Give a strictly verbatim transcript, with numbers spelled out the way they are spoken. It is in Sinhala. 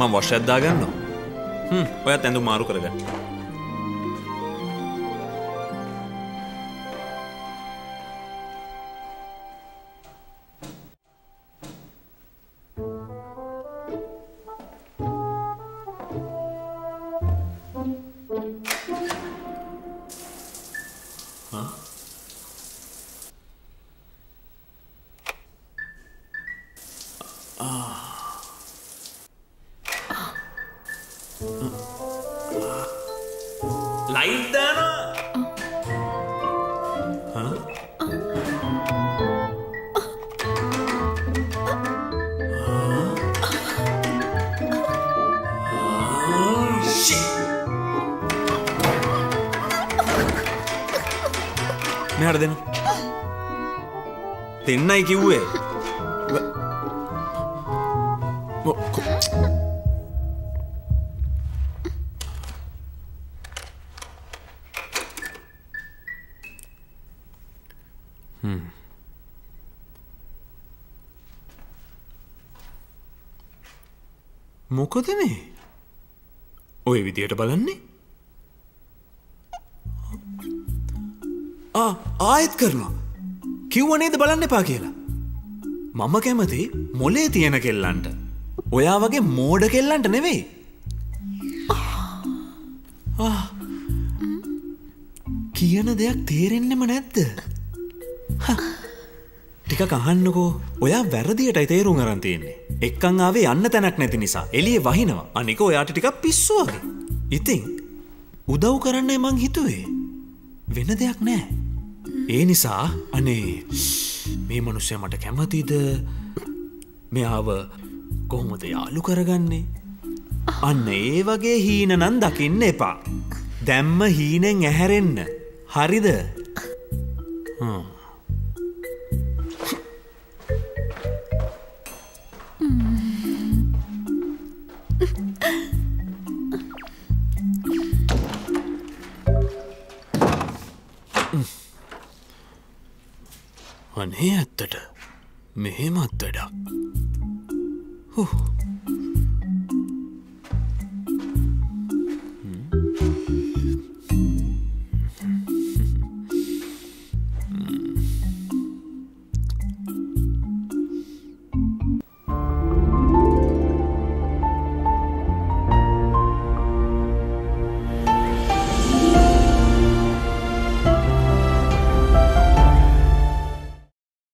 මම වොෂ් එකක් දාගන්නවා. හ්ම් ඔයත් ඇඳුම් මාරු කරගන්න. लाइट देना हाँ मैं हट देना तेना ही क्यों है මොකදනේ ඔය විදියට බලන්නේ ආ ආයෙත් කරනවා කිව්ව නේද බලන්න එපා කියලා මම කැමති මොලේ තියෙන කෙල්ලන්ට ඔයා වගේ මෝඩ කෙල්ලන්ට නෙවෙයි ආ කියන දෙයක් තේරෙන්නෙම නැද්ද ටිකක් අහන්නකෝ ඔයා වැරදියටයි තේරුම් අරන් තියෙන්නේ එක්කන් ආවේ යන්න තැනක් නැති නිසා එළියේ වහිනවා අනික ඔයාට ටිකක් පිස්සු වගේ ඉතින් උදව් කරන්නයි මං හිතුවේ වෙන දෙයක් නෑ ඒ නිසා අනේ මේ මිනිස්සයා මට කැමතිද මෙයාව කොහොමද යාළු කරගන්නේ අන්න ඒ වගේ හීන නම් දකින්න එපා දැම්ම හීනෙන් ඇහැරෙන්න හරිද හ්ම් අනේ ඇත්තට මෙහෙමත් වැඩක් හු